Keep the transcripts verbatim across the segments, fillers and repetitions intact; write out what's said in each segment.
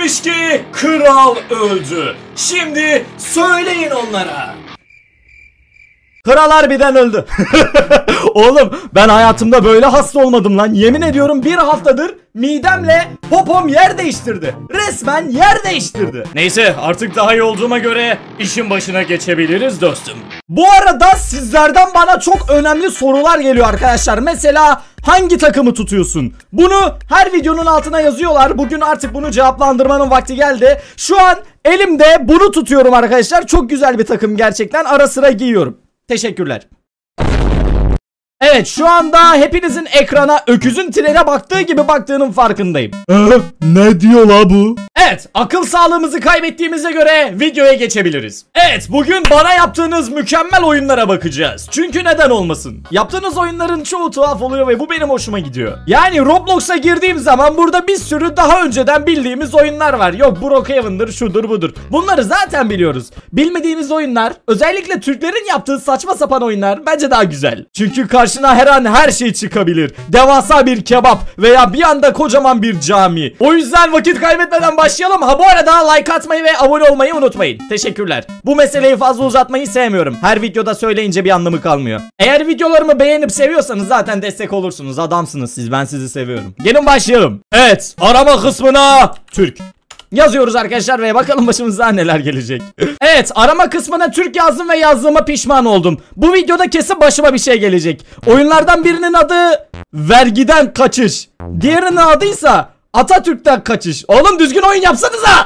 Demiş ki kral öldü. Şimdi söyleyin onlara. Kral harbiden öldü. Oğlum ben hayatımda böyle hasta olmadım lan. Yemin ediyorum bir haftadır midemle popom yer değiştirdi. Resmen yer değiştirdi. Neyse artık daha iyi olduğuma göre işin başına geçebiliriz dostum. Bu arada sizlerden bana çok önemli sorular geliyor arkadaşlar. Mesela hangi takımı tutuyorsun? Bunu her videonun altına yazıyorlar. Bugün artık bunu cevaplandırmanın vakti geldi. Şu an elimde bunu tutuyorum arkadaşlar. Çok güzel bir takım gerçekten. Ara sıra giyiyorum. Teşekkürler. Evet şu anda hepinizin ekrana öküzün trene baktığı gibi baktığının farkındayım. Ee, ne diyor la bu? Evet akıl sağlığımızı kaybettiğimize göre videoya geçebiliriz. Evet bugün bana yaptığınız mükemmel oyunlara bakacağız. Çünkü neden olmasın? Yaptığınız oyunların çoğu tuhaf oluyor ve bu benim hoşuma gidiyor. Yani Roblox'a girdiğim zaman burada bir sürü daha önceden bildiğimiz oyunlar var. Yok Brookhaven'dır şudur budur. Bunları zaten biliyoruz. Bilmediğimiz oyunlar, özellikle Türklerin yaptığı saçma sapan oyunlar bence daha güzel. Çünkü karşına her an her şey çıkabilir. Devasa bir kebap veya bir anda kocaman bir cami. O yüzden vakit kaybetmeden başlayalım. Ha bu arada like atmayı ve abone olmayı unutmayın. Teşekkürler. Bu meseleyi fazla uzatmayı sevmiyorum. Her videoda söyleyince bir anlamı kalmıyor. Eğer videolarımı beğenip seviyorsanız zaten destek olursunuz. Adamsınız siz. Ben sizi seviyorum. Gelin başlayalım. Evet. Arama kısmına Türk yazıyoruz arkadaşlar ve bakalım başımıza neler gelecek. Evet arama kısmına Türk yazdım ve yazdığıma pişman oldum. Bu videoda kesin başıma bir şey gelecek. Oyunlardan birinin adı vergiden kaçış. Diğerinin adıysa Atatürk'ten kaçış. Oğlum düzgün oyun yapsanıza.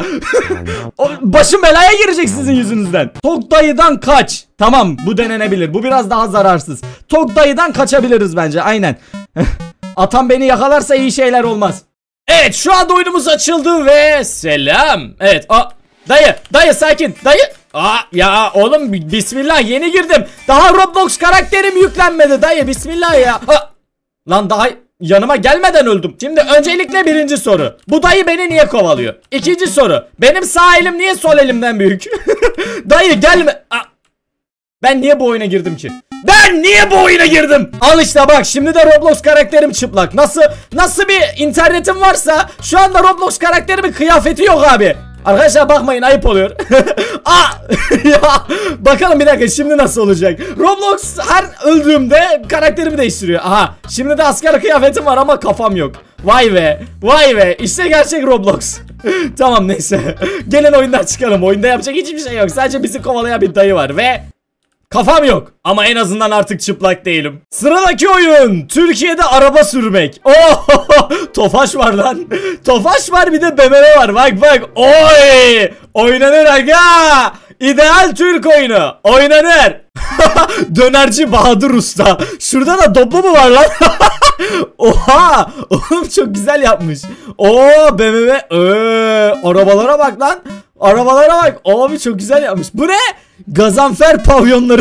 Başım belaya girecek sizin yüzünüzden. Tok dayıdan kaç. Tamam bu denenebilir. Bu biraz daha zararsız. Tok dayıdan kaçabiliriz bence aynen. Atam beni yakalarsa iyi şeyler olmaz. Evet şu anda oyunumuz açıldı ve selam. Evet a dayı dayı sakin dayı. Aa ya oğlum bismillah yeni girdim. Daha Roblox karakterim yüklenmedi dayı bismillah ya. Ha. Lan daha yanıma gelmeden öldüm. Şimdi öncelikle birinci soru. Bu dayı beni niye kovalıyor? İkinci soru. Benim sağ elim niye sol elimden büyük? Dayı gelme. Aa. Ben niye bu oyuna girdim ki? Ben niye bu oyuna girdim? Al işte bak şimdi de Roblox karakterim çıplak. Nasıl nasıl bir internetim varsa şu anda Roblox karakterimin kıyafeti yok abi. Arkadaşlar bakmayın ayıp oluyor. Aa, ya, bakalım bir dakika şimdi nasıl olacak? Roblox her öldüğümde karakterimi değiştiriyor. Aha şimdi de asker kıyafetim var ama kafam yok. Vay be vay be işte gerçek Roblox. Tamam neyse. Gelin oyundan çıkalım. Oyunda yapacak hiçbir şey yok. Sadece bizi kovalayan bir dayı var ve kafam yok. Ama en azından artık çıplak değilim. Sıradaki oyun Türkiye'de araba sürmek. Oh, Tofaş var lan. Tofaş var bir de B M W var. Bak bak. Oy! Oynanır aga. İdeal Türk oyunu. Oynanır. Dönerci Bahadır Usta. Şurada da Doblo mu var lan? Oha! Oğlum çok güzel yapmış. Oo B M W. Ee, arabalara bak lan. Arabalara bak. Abi çok güzel yapmış. Bu ne? Gazanfer pavyonları.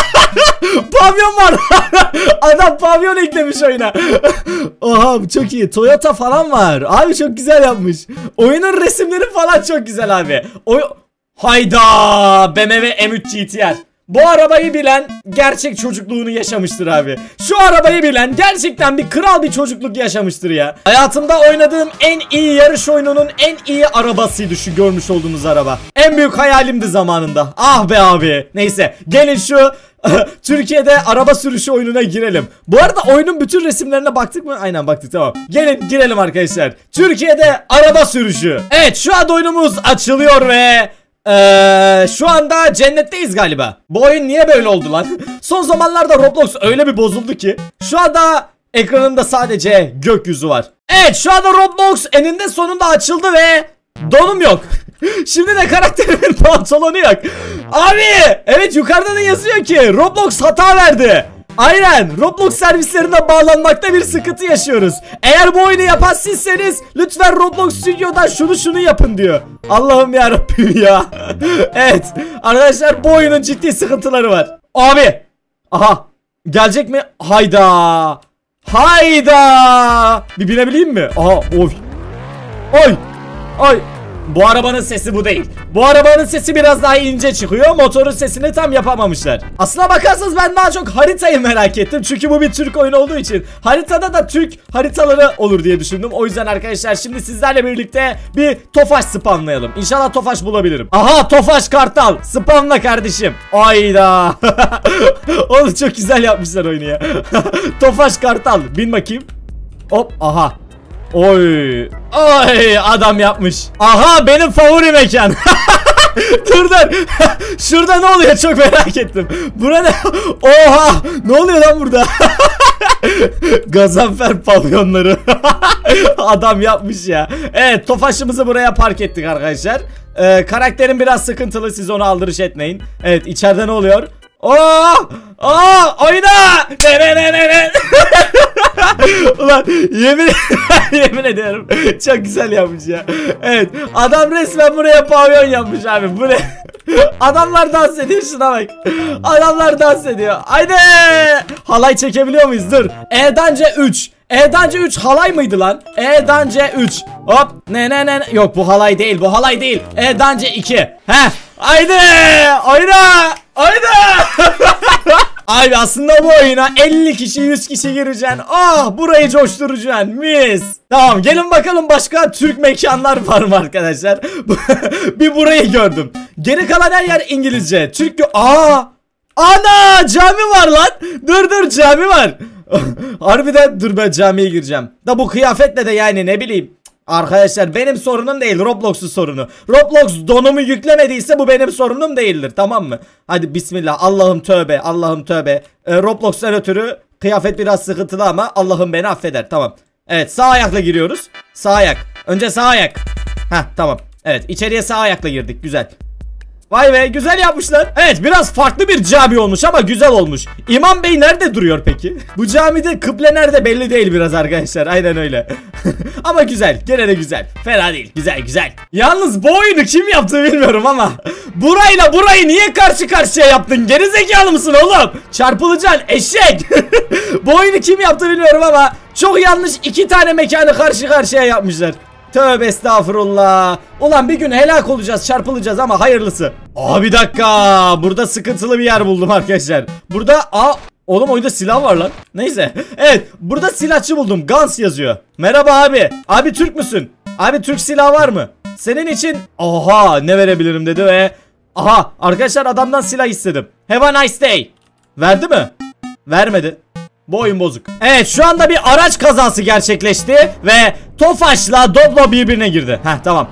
Pavyon var. Adam pavyon eklemiş oyuna. Oha çok iyi. Toyota falan var. Abi çok güzel yapmış. Oyunun resimleri falan çok güzel abi. Oy Hayda! B M W M üç G T R. Bu arabayı bilen gerçek çocukluğunu yaşamıştır abi. Şu arabayı bilen gerçekten bir kral bir çocukluk yaşamıştır ya. Hayatımda oynadığım en iyi yarış oyununun en iyi arabasıydı şu görmüş olduğunuz araba. En büyük hayalimdi zamanında. Ah be abi. Neyse gelin şu Türkiye'de araba sürüşü oyununa girelim. Bu arada oyunun bütün resimlerine baktık mı? Aynen baktık tamam. Gelin girelim arkadaşlar. Türkiye'de araba sürüşü. Evet şu an oyunumuz açılıyor ve Ee, şu anda cennetteyiz galiba. Bu oyun niye böyle oldu lan? Son zamanlarda Roblox öyle bir bozuldu ki şu anda ekranında sadece gökyüzü var. Evet şu anda Roblox eninde sonunda açıldı ve donum yok. Şimdi de karakterimin pantolonu yok. Abi evet yukarıda da yazıyor ki Roblox hata verdi. Aynen Roblox servislerine bağlanmakta bir sıkıntı yaşıyoruz. Eğer bu oyunu yapan sizseniz lütfen Roblox Studio'dan şunu şunu yapın diyor. Allah'ım yarabbim ya. Evet arkadaşlar bu oyunun ciddi sıkıntıları var. Abi aha gelecek mi? Hayda. Hayda. Bir binebileyim mi? Aha oy. Oy. Oy. Bu arabanın sesi bu değil. Bu arabanın sesi biraz daha ince çıkıyor. Motorun sesini tam yapamamışlar. Aslına bakarsanız ben daha çok haritayı merak ettim. Çünkü bu bir Türk oyunu olduğu için. Haritada da Türk haritaları olur diye düşündüm. O yüzden arkadaşlar şimdi sizlerle birlikte bir Tofaş spamlayalım. İnşallah Tofaş bulabilirim. Aha, Tofaş Kartal. Spamla kardeşim. Ayda. Oğlum çok güzel yapmışlar oyunu ya. Tofaş Kartal. Bin bakayım. Hop, aha. Oy. Oy, adam yapmış. Aha, benim favori mekan. Dur dur. Şurada ne oluyor, çok merak ettim. Bura ne? Oha, ne oluyor lan burada? Gazanfer pavyonları. Adam yapmış ya. Evet, Tofaş'ımızı buraya park ettik arkadaşlar. Ee, karakterim biraz sıkıntılı, siz onu aldırış etmeyin. Evet, içeride ne oluyor? Oh! Oh! Oyna! Ne ne ne ne ne? Ulan yemin yemin ediyorum çok güzel yapmış ya. Evet, adam resmen buraya pavyon yapmış abi. Bu ne? Adamlar dans ediyor, şuna bak. Adamlar dans ediyor. Haydi! Halay çekebiliyor muyuz? Dur. E'den C üç. E'den C üç halay mıydı lan? E'den C üç. Hop. Ne ne ne. Yok, bu halay değil. Bu halay değil. E'den C iki. Heh. Haydi! Oyna! Oyna! Abi aslında bu oyuna elli kişi yüz kişi gireceksin. Ah, burayı coşturacaksın. Mis. Tamam, gelin bakalım başka Türk mekanlar var mı arkadaşlar? Bir burayı gördüm. Geri kalan her yer İngilizce. Türk. Aa! Ana, cami var lan. Dur dur, cami var. Harbiden dur, ben camiye gireceğim. Da bu kıyafetle de yani ne bileyim. Arkadaşlar benim sorunum değil, Roblox'un sorunu. Roblox donumu yüklemediyse bu benim sorunum değildir, tamam mı? Hadi bismillah, Allah'ım tövbe, Allah'ım tövbe. ee, Roblox'tan ötürü kıyafet biraz sıkıntılı ama Allah'ım beni affeder, tamam. Evet, sağ ayakla giriyoruz. Sağ ayak, önce sağ ayak. Heh, tamam. Evet, içeriye sağ ayakla girdik, güzel. Vay be, güzel yapmışlar. Evet, biraz farklı bir cami olmuş ama güzel olmuş. İmam Bey nerede duruyor peki? Bu camide kıble nerede belli değil biraz arkadaşlar. Aynen öyle. Ama güzel, gene de güzel. Fena değil, güzel güzel. Yalnız bu oyunu kim yaptı bilmiyorum ama burayla burayı niye karşı karşıya yaptın? Gerizekalı mısın oğlum? Çarpılacaksın eşek. Bu oyunu kim yaptı bilmiyorum ama çok yanlış iki tane mekanı karşı karşıya yapmışlar. Tövbe estağfurullah. Ulan bir gün helak olacağız, çarpılacağız ama hayırlısı. Aa, bir dakika, burada sıkıntılı bir yer buldum arkadaşlar. Burada aa, oğlum oyunda silah var lan. Neyse. Evet, burada silahçı buldum. Guns yazıyor. Merhaba abi. Abi Türk müsün? Abi Türk silahı var mı? Senin için aha ne verebilirim dedi ve aha arkadaşlar adamdan silah istedim. Have a nice day. Verdi mi? Vermedi. Bu oyun bozuk. Evet, şu anda bir araç kazası gerçekleşti ve Tofaş'la Doblo birbirine girdi. Heh, tamam.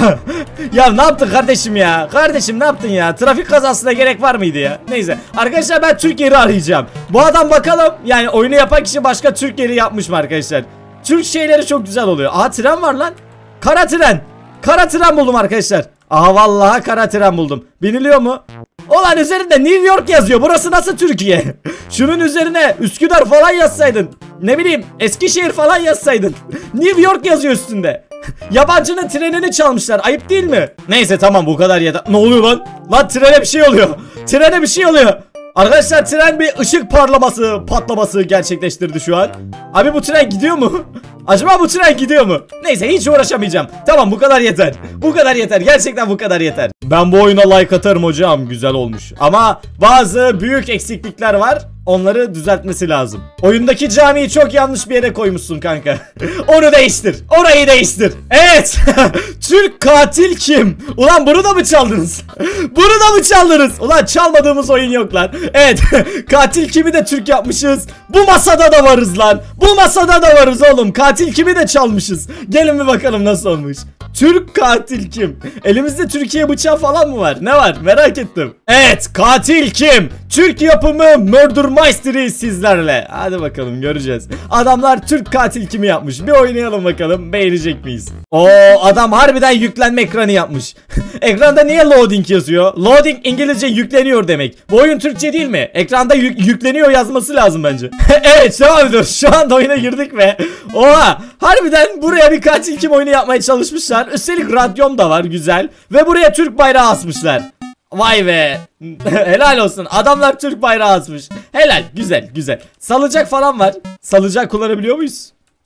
Ya ne yaptın kardeşim ya? Kardeşim ne yaptın ya? Trafik kazasına gerek var mıydı ya? Neyse. Arkadaşlar ben Türk yeri arayacağım. Bu adam bakalım yani oyunu yapan kişi başka Türk yeri yapmış mı arkadaşlar? Türk şeyleri çok güzel oluyor. Aha, tren var lan. Kara tren. Kara tren buldum arkadaşlar. Aha, vallahi kara tren buldum. Biniliyor mu? Ulan üzerinde New York yazıyor. Burası nasıl Türkiye? Şunun üzerine Üsküdar falan yazsaydın. Ne bileyim Eskişehir falan yazsaydın. New York yazıyor üstünde. Yabancının trenini çalmışlar. Ayıp değil mi? Neyse tamam, bu kadar yeter. Ne oluyor lan? Lan trene bir şey oluyor. Trene bir şey oluyor. Arkadaşlar tren bir ışık parlaması, patlaması gerçekleştirdi şu an. Abi bu tren gidiyor mu? Acaba bu tren gidiyor mu? Neyse, hiç uğraşamayacağım. Tamam, bu kadar yeter. Bu kadar yeter. Gerçekten bu kadar yeter. Ben bu oyuna like atarım hocam. Güzel olmuş. Ama bazı büyük eksiklikler var. Onları düzeltmesi lazım. Oyundaki camiyi çok yanlış bir yere koymuşsun kanka. Onu değiştir. Orayı değiştir. Evet. Türk katil kim? Ulan bunu da mı çaldınız? Bunu da mı çaldınız? Ulan çalmadığımız oyun yok lan. Evet. Katil kimi de Türk yapmışız. Bu masada da varız lan. Bu masada da varız oğlum. Katil kimi de çalmışız. Gelin bir bakalım nasıl olmuş. Türk katil kim? Elimizde Türkiye bıçağı falan mı var? Ne var? Merak ettim. Evet, katil kim? Türk yapımı Murder Mystery sizlerle. Hadi bakalım, göreceğiz. Adamlar Türk katil kimi yapmış? Bir oynayalım bakalım, beğenecek miyiz? Oo, adam harbiden yüklenme ekranı yapmış. Ekranda niye loading yazıyor? Loading İngilizce yükleniyor demek. Bu oyun Türkçe değil mi? Ekranda yük yükleniyor yazması lazım bence. Evet, devam ediyoruz. Şu anda oyuna girdik ve oha, harbiden buraya bir katil kim oyunu yapmaya çalışmışlar. Üstelik radyom da var, güzel. Ve buraya Türk bayrağı asmışlar. Vay be. Helal olsun. Adamlar Türk bayrağı asmış. Helal. Güzel güzel. Salıncak falan var. Salıncak kullanabiliyor muyuz?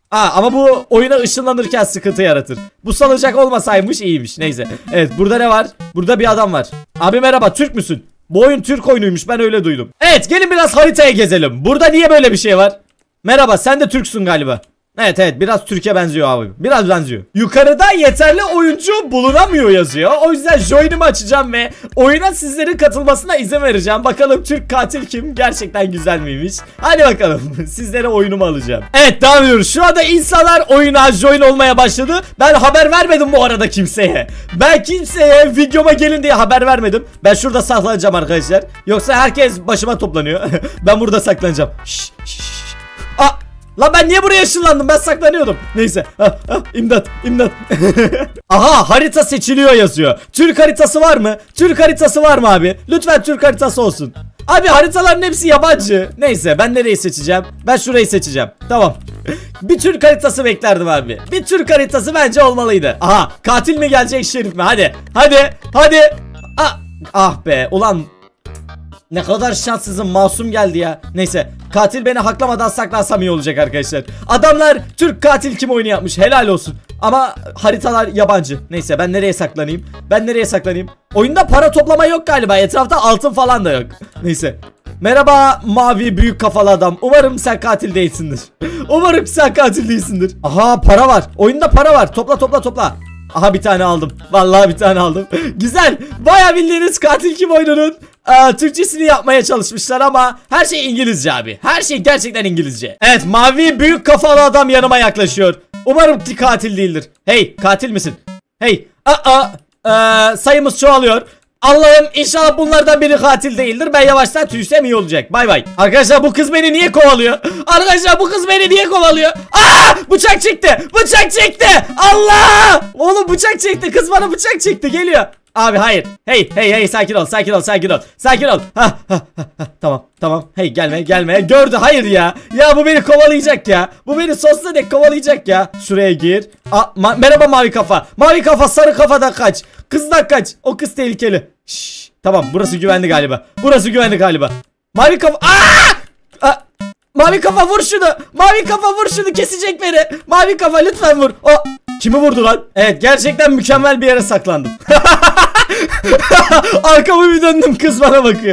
Aa, ama bu oyuna ışınlanırken sıkıntı yaratır. Bu salıncak olmasaymış iyiymiş. Neyse. Evet, burada ne var? Burada bir adam var. Abi merhaba, Türk müsün? Bu oyun Türk oyunuymuş, ben öyle duydum. Evet, gelin biraz haritaya gezelim. Burada niye böyle bir şey var? Merhaba, sen de Türksün galiba. Evet evet, biraz Türkiye benziyor abi. Biraz benziyor. Yukarıda yeterli oyuncu bulunamıyor yazıyor. O yüzden join'imi açacağım ve oyuna sizlerin katılmasına izin vereceğim. Bakalım Türk katil kim? Gerçekten güzel miymiş? Hadi bakalım. Sizlere oyunumu alacağım. Evet, devam ediyoruz. Şu anda insanlar oyuna join olmaya başladı. Ben haber vermedim bu arada kimseye. Ben kimseye videoma gelin diye haber vermedim. Ben şurada saklanacağım arkadaşlar. Yoksa herkes başıma toplanıyor. Ben burada saklanacağım. Şşş şşş. Aa! Lan ben niye buraya ışınlandım? Ben saklanıyordum. Neyse. Ah, ah, imdat, imdat. Aha, harita seçiliyor yazıyor. Türk haritası var mı? Türk haritası var mı abi? Lütfen Türk haritası olsun. Abi haritaların hepsi yabancı. Neyse, ben nereyi seçeceğim? Ben şurayı seçeceğim. Tamam. Bir Türk haritası beklerdim abi. Bir Türk haritası bence olmalıydı. Aha, katil mi gelecek, şerif mi? Hadi. Hadi. Hadi. Ah, ah be. Ulan ne kadar şanssızım, masum geldi ya. Neyse, katil beni haklamadan saklansam iyi olacak arkadaşlar. Adamlar Türk katil kim oyunu yapmış, helal olsun. Ama haritalar yabancı. Neyse, ben nereye saklanayım? Ben nereye saklanayım? Oyunda para toplama yok galiba, etrafta altın falan da yok. Neyse. Merhaba mavi büyük kafalı adam. Umarım sen katil değilsindir. Umarım sen katil değilsindir. Aha, para var. Oyunda para var. Topla topla topla. Aha, bir tane aldım. Vallahi bir tane aldım. Güzel. Bayağı bildiğiniz katil kim oyununun Ee, Türkçesini yapmaya çalışmışlar ama her şey İngilizce abi. Her şey gerçekten İngilizce. Evet, mavi büyük kafalı adam yanıma yaklaşıyor. Umarım ki katil değildir. Hey, katil misin? Hey. Aa, ee, sayımız çoğalıyor. Allah'ım, inşallah bunlardan biri katil değildir. Ben yavaştan tüysem iyi olacak. Bay bay. Arkadaşlar, bu kız beni niye kovalıyor? Arkadaşlar, bu kız beni niye kovalıyor? Aa! Bıçak çekti. Bıçak çekti. Allah! Oğlum bıçak çekti. Kız bana bıçak çekti. Geliyor. Abi hayır. Hey hey hey, sakin ol sakin ol sakin ol. Sakin ol. Ha, ha, ha, ha. Tamam tamam. Hey, gelme gelme. Gördü, hayır ya. Ya bu beni kovalayacak ya. Bu beni sonsuza dek kovalayacak ya. Şuraya gir. Aa, ma merhaba mavi kafa. Mavi kafa, sarı kafadan kaç. Kızdan kaç. O kız tehlikeli. Şşş. Tamam, burası güvenli galiba. Burası güvenli galiba. Mavi kafa. Aa! Aa! Mavi kafa, vur şunu. Mavi kafa, vur şunu, kesecek beni. Mavi kafa, lütfen vur. O kimi vurdu lan? Evet, gerçekten mükemmel bir yere saklandım. Arkamı bir döndüm, kız bana bakıyor.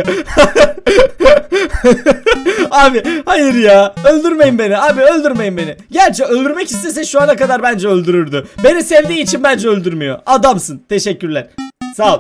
Abi hayır ya, öldürmeyin beni abi, öldürmeyin beni. Gerçi öldürmek istese şu ana kadar bence öldürürdü. Beni sevdiği için bence öldürmüyor. Adamsın, teşekkürler. Sağ ol.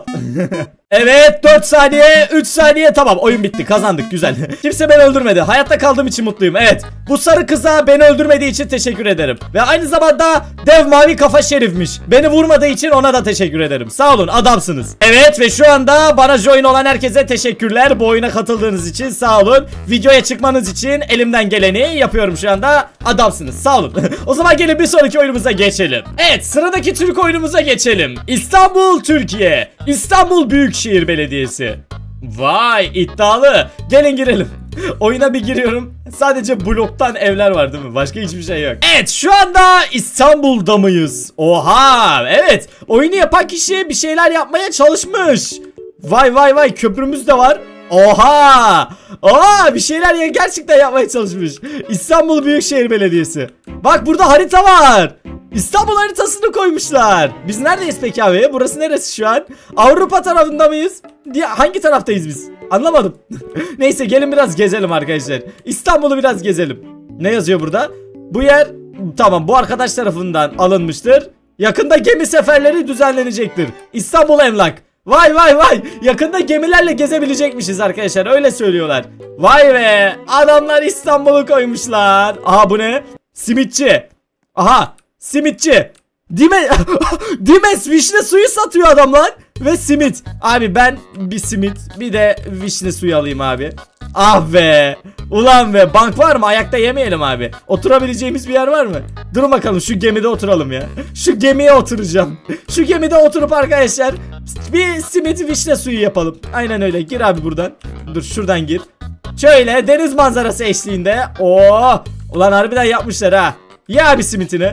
Evet, dört saniye, üç saniye, tamam, oyun bitti, kazandık, güzel. Kimse beni öldürmedi, hayatta kaldığım için mutluyum. Evet, bu sarı kıza beni öldürmediği için teşekkür ederim. Ve aynı zamanda dev mavi kafa şerifmiş. Beni vurmadığı için ona da teşekkür ederim. Sağ olun, adamsınız. Evet, ve şu anda bana join olan herkese teşekkürler. Bu oyuna katıldığınız için sağ olun. Videoya çıkmanız için elimden geleni yapıyorum şu anda. Adamsınız, sağ olun. O zaman gelin bir sonraki oyunumuza geçelim. Evet, sıradaki Türk oyunumuza geçelim. İstanbul, Türkiye. İstanbul Büyükşehir Belediyesi. Vay, iddialı. Gelin girelim. Oyuna bir giriyorum. Sadece bloktan evler var değil mi? Başka hiçbir şey yok. Evet, şu anda İstanbul'da mıyız? Oha, evet. Oyunu yapan kişi bir şeyler yapmaya çalışmış. Vay vay vay, köprümüz de var. Oha! Oha, bir şeyler ya, gerçekten yapmaya çalışmış. İstanbul Büyükşehir Belediyesi. Bak, burada harita var. İstanbul haritasını koymuşlar. Biz neredeyiz peki abi? Burası neresi şu an? Avrupa tarafında mıyız? Diye, hangi taraftayız biz? Anlamadım. Neyse, gelin biraz gezelim arkadaşlar. İstanbul'u biraz gezelim. Ne yazıyor burada? Bu yer, tamam, bu arkadaş tarafından alınmıştır. Yakında gemi seferleri düzenlenecektir. İstanbul Emlak. Vay vay vay, yakında gemilerle gezebilecekmişiz arkadaşlar, öyle söylüyorlar. Vay be, adamlar İstanbul'u koymuşlar. Aha, bu ne? Simitçi. Aha, simitçi. Dime Dimes vişne suyu satıyor adam lan. Ve simit. Abi ben bir simit, bir de vişne suyu alayım abi. Ah be. Ulan be, bank var mı? Ayakta yemeyelim abi. Oturabileceğimiz bir yer var mı? Durun bakalım, şu gemide oturalım ya. Şu gemiye oturacağım. Şu gemide oturup arkadaşlar bir simit vişne suyu yapalım. Aynen öyle, gir abi buradan. Dur, şuradan gir. Şöyle deniz manzarası eşliğinde. Oo! Ulan harbiden yapmışlar ha. Ye abi simitini.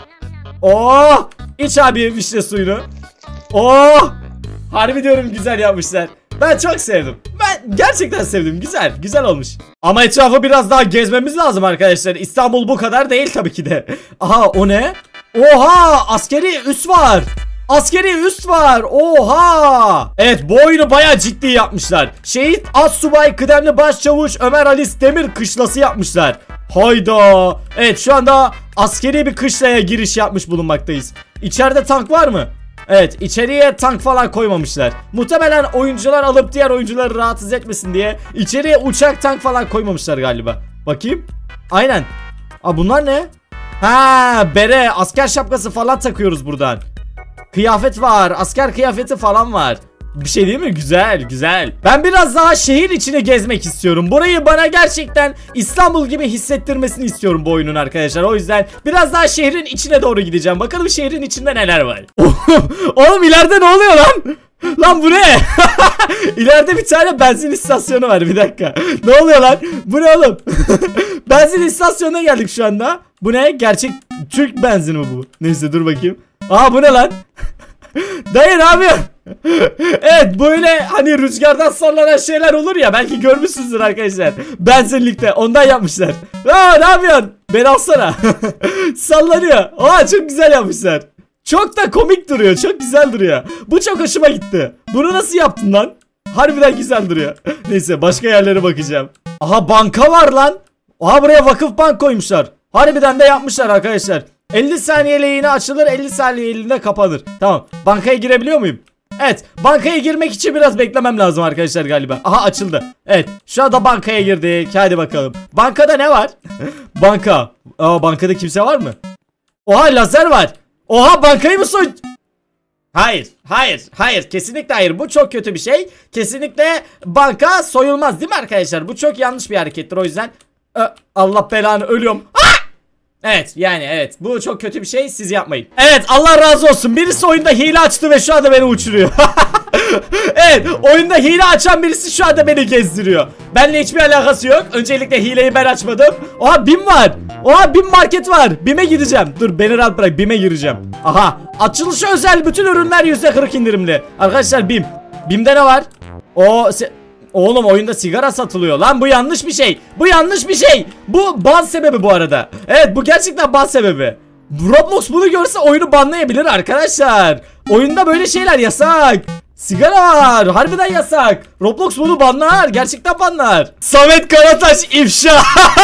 Oo! İç abi vişne suyunu. Oo! Harbi diyorum, güzel yapmışlar. Ben çok sevdim. Ben gerçekten sevdim. Güzel. Güzel olmuş. Ama etrafı biraz daha gezmemiz lazım arkadaşlar. İstanbul bu kadar değil tabii ki de. Aha o ne? Oha askeri üs var. Askeri üst var. Oha. Evet bu oyunu bayağı ciddi yapmışlar. Şehit Assubay Kıdemli Başçavuş Ömer Halis Demir kışlası yapmışlar. Hayda. Evet şu anda askeri bir kışlaya giriş yapmış bulunmaktayız. İçeride tank var mı? Evet içeriye tank falan koymamışlar. Muhtemelen oyuncular alıp diğer oyuncuları rahatsız etmesin diye içeriye uçak tank falan koymamışlar galiba. Bakayım. Aynen. Aa bunlar ne? Ha bere asker şapkası falan takıyoruz buradan. Kıyafet var, asker kıyafeti falan var. Bir şey değil mi? Güzel, güzel. Ben biraz daha şehir içine gezmek istiyorum. Burayı bana gerçekten İstanbul gibi hissettirmesini istiyorum bu oyunun arkadaşlar. O yüzden biraz daha şehrin içine doğru gideceğim. Bakalım şehrin içinde neler var. Oğlum ileride ne oluyor lan? Lan bu ne? İleride bir tane benzin istasyonu var. Bir dakika. Ne oluyor lan? Bu ne oğlum? Benzin istasyonuna geldik şu anda. Bu ne? Gerçek Türk benzini mi bu? Neyse dur bakayım. Aa bu ne lan? Dayı ne yapıyorsun? Evet böyle hani rüzgardan sallanan şeyler olur ya, belki görmüşsünüzdür arkadaşlar. Benzinlikte ondan yapmışlar. Aa ne yapıyorsun? Beni alsana. Sallanıyor. Aa çok güzel yapmışlar. Çok da komik duruyor. Çok güzel duruyor. Bu çok hoşuma gitti. Bunu nasıl yaptın lan? Harbiden güzel duruyor. Neyse başka yerlere bakacağım. Aha banka var lan. Aha buraya Vakıfbank koymuşlar. Harbiden de yapmışlar arkadaşlar. elli saniyeliğine açılır, elli saniyeliğine kapanır. Tamam. Bankaya girebiliyor muyum? Evet. Bankaya girmek için biraz beklemem lazım arkadaşlar galiba. Aha açıldı. Evet. Şu anda bankaya girdik. Hadi bakalım. Bankada ne var? Banka. Aa bankada kimse var mı? Oha lazer var. Oha bankayı mı soy... Hayır. Hayır. Hayır. Kesinlikle hayır. Bu çok kötü bir şey. Kesinlikle banka soyulmaz değil mi arkadaşlar? Bu çok yanlış bir harekettir. O yüzden... Allah belanı ölüyorum. Ah! Evet yani evet bu çok kötü bir şey, siz yapmayın. Evet Allah razı olsun, birisi oyunda hile açtı ve şu anda beni uçuruyor. Evet oyunda hile açan birisi şu anda beni gezdiriyor. Benimle hiçbir alakası yok. Öncelikle hileyi ben açmadım. Oha BİM var. Oha BİM market var. BİM'e gideceğim. Dur beni rahat bırak, BİM'e gireceğim. Aha açılışa özel bütün ürünler yüzde kırk indirimli. Arkadaşlar BİM. BİM'de ne var? O Oğlum oyunda sigara satılıyor lan, bu yanlış bir şey. Bu yanlış bir şey. Bu ban sebebi bu arada. Evet bu gerçekten ban sebebi. Roblox bunu görse oyunu banlayabilir arkadaşlar. Oyunda böyle şeyler yasak. Sigara var, harbiden yasak. Roblox bunu banlar, gerçekten banlar. Samet Karataş ifşa.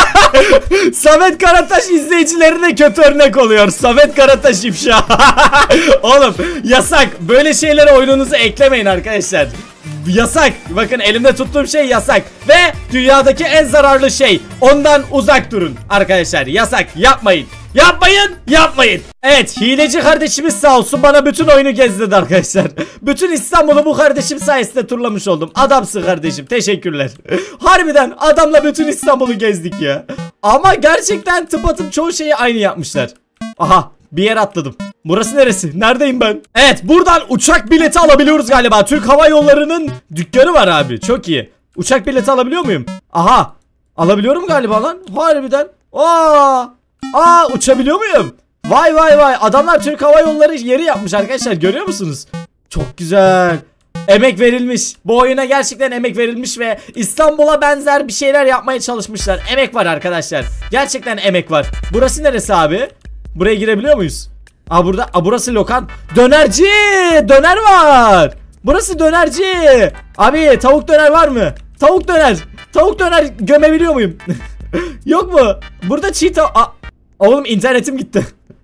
Samet Karataş izleyicilerine kötü örnek oluyor. Samet Karataş ifşa. Oğlum yasak, böyle şeylere oyununuzu eklemeyin arkadaşlar. Yasak. Bakın elimde tuttuğum şey yasak. Ve dünyadaki en zararlı şey. Ondan uzak durun arkadaşlar. Yasak. Yapmayın. Yapmayın. Yapmayın. Evet hileci kardeşimiz sağ olsun bana bütün oyunu gezdirdi arkadaşlar. Bütün İstanbul'u bu kardeşim sayesinde turlamış oldum. Adamsın kardeşim. Teşekkürler. Harbiden adamla bütün İstanbul'u gezdik ya. Ama gerçekten tıpatıp çoğu şeyi aynı yapmışlar. Aha bir yer atladım. Burası neresi? Neredeyim ben? Evet buradan uçak bileti alabiliyoruz galiba. Türk Hava Yolları'nın dükkanı var abi. Çok iyi. Uçak bileti alabiliyor muyum? Aha. Alabiliyorum galiba lan. Harbiden. Aa. Aa uçabiliyor muyum? Vay vay vay. Adamlar Türk Hava Yolları yeri yapmış arkadaşlar. Görüyor musunuz? Çok güzel. Emek verilmiş. Bu oyuna gerçekten emek verilmiş ve İstanbul'a benzer bir şeyler yapmaya çalışmışlar. Emek var arkadaşlar. Gerçekten emek var. Burası neresi abi? Buraya girebiliyor muyuz? Aa burada, aa burası lokant. Dönerci! Döner var. Burası dönerci. Abi tavuk döner var mı? Tavuk döner. Tavuk döner gömebiliyor muyum? Yok mu? Burada çiğ tavuk. Oğlum internetim gitti.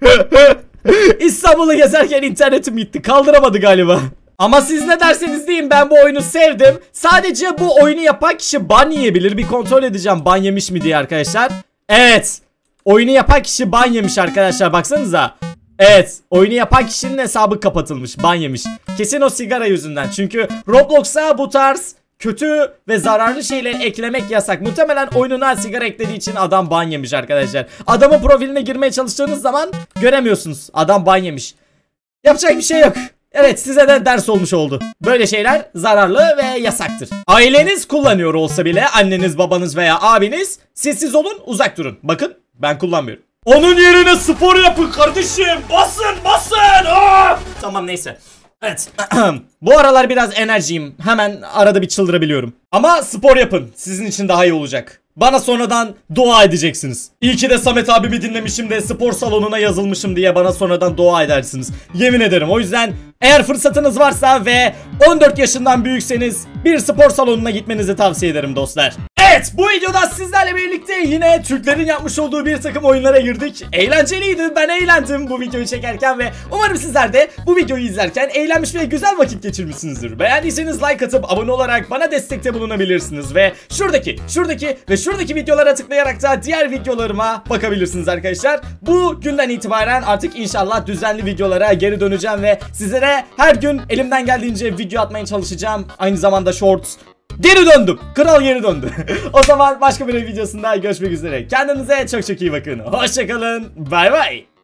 İstanbul'u gezerken internetim gitti. Kaldıramadı galiba. Ama siz ne derseniz deyin, ben bu oyunu sevdim. Sadece bu oyunu yapan kişi ban yiyebilir. Bir kontrol edeceğim ban yemiş mi diye arkadaşlar. Evet. Oyunu yapan kişi ban yemiş arkadaşlar, baksanıza. Evet oyunu yapan kişinin hesabı kapatılmış, ban yemiş. Kesin o sigara yüzünden. Çünkü Roblox'a bu tarz kötü ve zararlı şeyleri eklemek yasak. Muhtemelen oyununa sigara eklediği için adam ban yemiş arkadaşlar. Adamın profiline girmeye çalıştığınız zaman göremiyorsunuz. Adam ban yemiş. Yapacak bir şey yok. Evet size de ders olmuş oldu. Böyle şeyler zararlı ve yasaktır. Aileniz kullanıyor olsa bile, anneniz, babanız veya abiniz, sessiz olun, uzak durun. Bakın ben kullanmıyorum. Onun yerine spor yapın kardeşim. Basın basın. Aa! Tamam neyse. Evet. Bu aralar biraz enerjiyim. Hemen arada bir çıldırabiliyorum. Ama spor yapın. Sizin için daha iyi olacak. Bana sonradan dua edeceksiniz. İyi ki de Samet abimi dinlemişim de spor salonuna yazılmışım diye bana sonradan dua edersiniz. Yemin ederim. O yüzden eğer fırsatınız varsa ve on dört yaşından büyükseniz bir spor salonuna gitmenizi tavsiye ederim dostlar. Evet, bu videoda sizlerle birlikte yine Türklerin yapmış olduğu bir takım oyunlara girdik. Eğlenceliydi, ben eğlendim bu videoyu çekerken ve umarım sizler de bu videoyu izlerken eğlenmiş ve güzel vakit geçirmişsinizdir. Beğendiyseniz like atıp abone olarak bana destekte bulunabilirsiniz ve şuradaki, şuradaki ve şuradaki videolara tıklayarak da diğer videolarıma bakabilirsiniz arkadaşlar. Bu günden itibaren artık inşallah düzenli videolara geri döneceğim ve sizlere her gün elimden geldiğince video atmaya çalışacağım. Aynı zamanda shorts. Geri döndüm. Kral geri döndü. O zaman başka bir videosunda görüşmek üzere. Kendinize çok çok iyi bakın. Hoşçakalın. Bay bay.